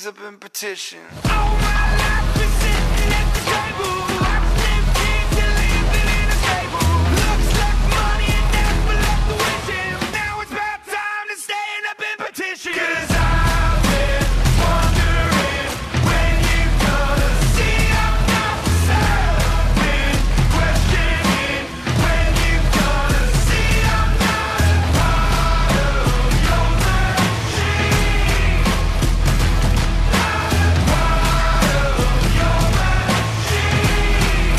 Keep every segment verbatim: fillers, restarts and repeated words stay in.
rise up and petition. All my life been sitting at the table, watching kids and living in a stable. Looks like money and never left the wishing. Now it's about time to stand up and petition. 'Cause I've been wondering when you're gonna see I'm not for sale. Been questioning when you're gonna see I'm not a part of your machine. Not a part of your machine.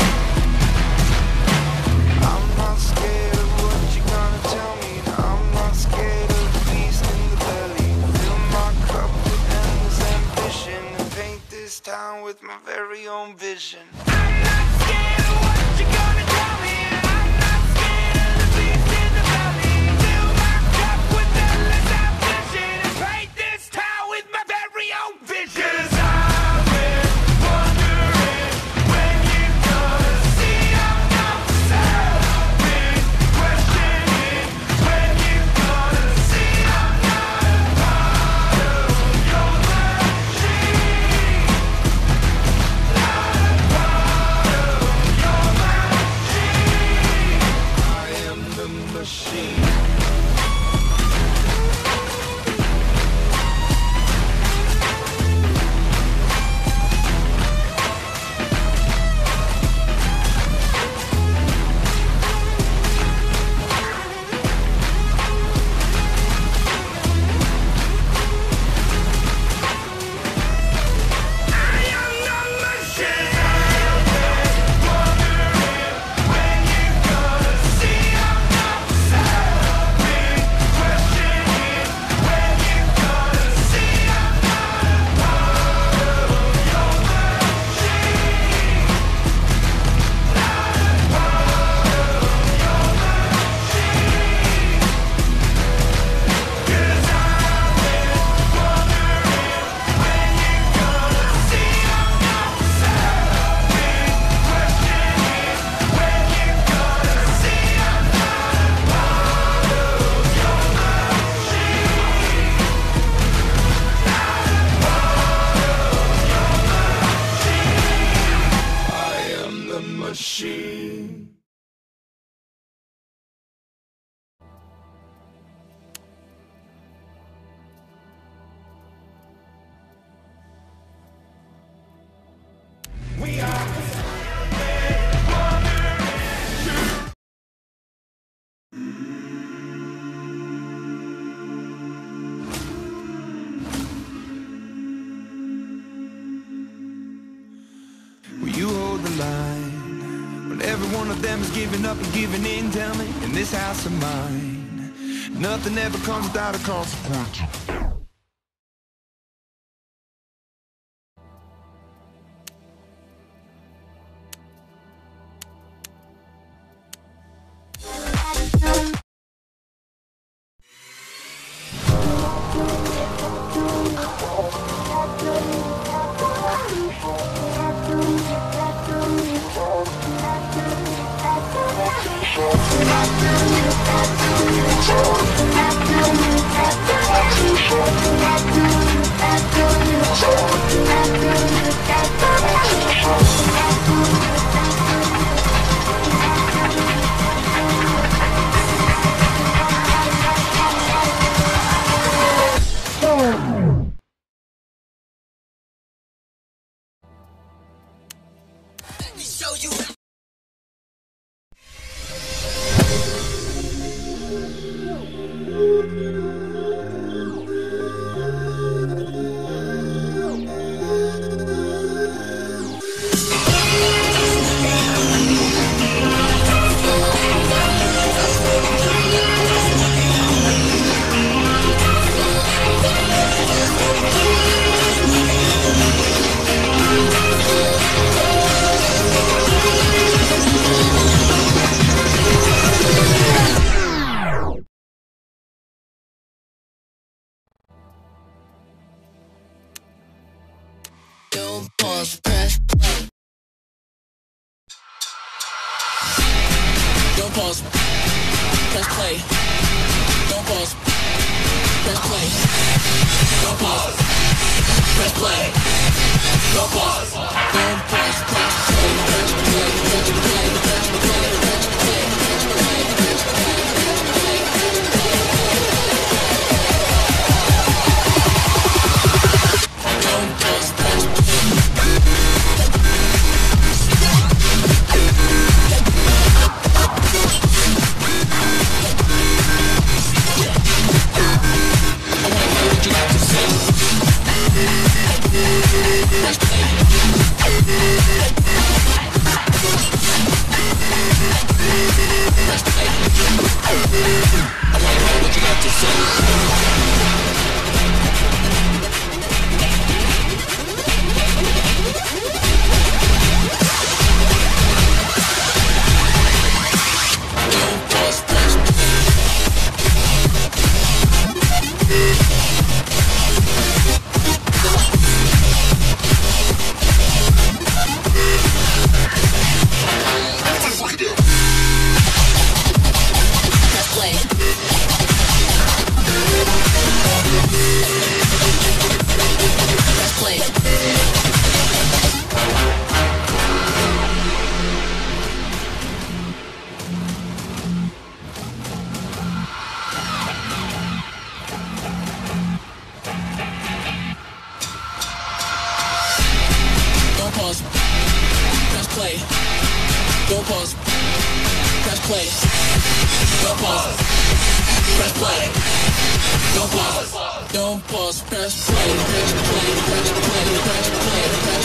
I'm not scared of what you're gonna tell me. I'm not scared of the beast in the belly. Fill my cup with endless ambition and paint this town with my very own vision. I'm not scared of what you're gonna tell me. I'm not scared of the beast in the belly. Fill my cup with endless ambition and paint this town with my very own vision. 'Cause I've been wondering when you're gonna see I'm not for sale. Been questioning when you're gonna see I'm not a part of your machine. Not a part of your machine. I am the machine. I am the machine. Wondering when you're gonna see I'm not for sale. Been questioning when you're gonna see I'm not a part of your machine. Not a part of your machine. 'Cause I've been wondering when you're gonna see I'm not for sale. Been questioning when you're gonna see I'm not a part of your machine. Not a part of your machine. I am the machine. We are Will you hold the line when every one of them is giving up and giving in? Tell me, in this house of mine, nothing ever comes without a consequence. show you. Don't pause, press play. Don't pause, press play. Don't pause, press play. Don't pause. Press play. Don't pause. Don't pause. Press play. Press play. Press play. Press play. Press play. Press play. Press play. Don't pause. Press play. Don't pause, press play, press play, press play, press play, press play.